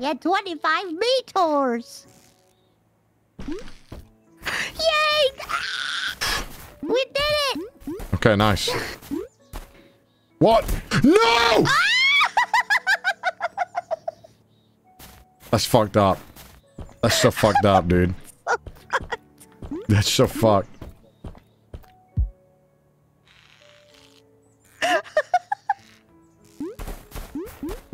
Yeah, 25 meters. Yay! We did it! Okay, nice. What? No! That's fucked up. That's so fucked up, dude. That's so fucked.